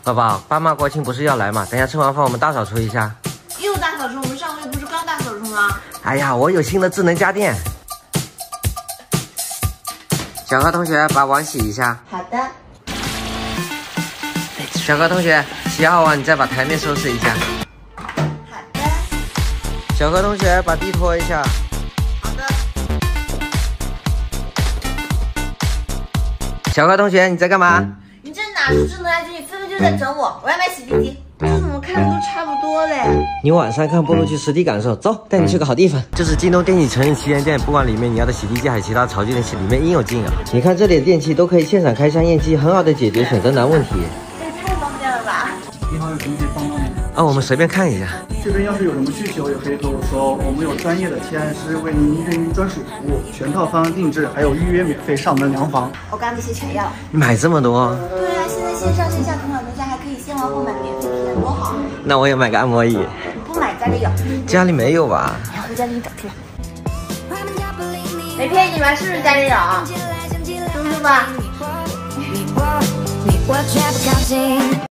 宝宝，爸妈国庆不是要来吗？等下吃完饭我们大扫除一下。 又大扫除？我们上个月不是刚大扫除吗？ 哎呀，我有新的智能家电。小何同学，把碗洗一下。 好的。 小何同学，洗好碗你再把台面收拾一下。 好的。 小何同学，把地拖一下。 好的。 小何同学，你在干嘛？ 你这哪是智能家居，你分明就在整我！我要买洗地机。这怎么看的都差不多嘞？ 你晚上看不如去实地感受。走，带你去个好地方。这是京东电器成人旗舰店，不管里面你要的洗地机还是其他潮具电器，里面应有尽有。你看这里的电器都可以现场开箱验机，很好的解决选择难问题。 这也太方便了吧！ 你好，有什么可以帮到您？ 我们随便看一下。 这边要是有什么需求，也可以和我说，我们有专业的提案师为您一对一专属服务，全套方案定制，还有预约免费上门量房。 我刚刚那些全要。 你买这么多？ 对啊，现在线上线下同场价，还可以先玩后买免费体验，多好！ 那我也买个按摩椅。 你不买家里有？ 家里没有吧？ 回家给你找去。没骗你们，是不是家里有？是不是吧？